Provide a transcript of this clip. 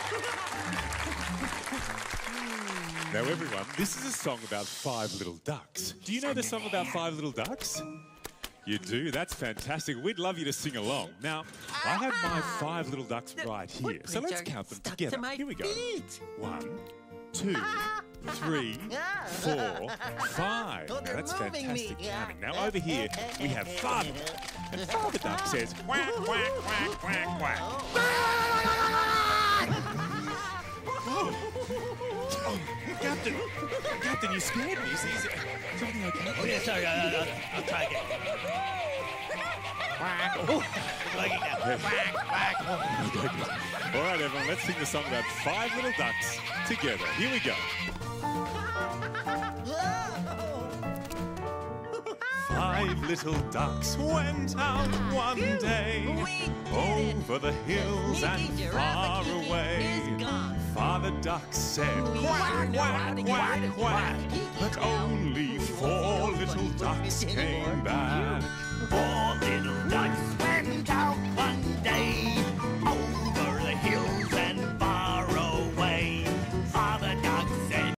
Now, everyone, this is a song about 5 little ducks. Do you know the song about 5 little ducks? You do? That's fantastic. We'd love you to sing along. Now, I have my 5 little ducks right here. So let's count them together. Here we go. 1, 2, 3, 4, 5. Now, that's fantastic counting. Now, over here, we have Father. And Father Duck says, quack, quack, quack, quack, quack. Captain, you scared me. Is everything okay? Oh, yeah, sorry. I'll try again. Quack. Oh, like it now. Quack, quack. All right, everyone, let's sing the song about 5 little ducks together. Here we go. 5 little ducks went out one day over the hills and far away. Father Duck said, quack, quack, quack, quack, but only 4 little ducks came back.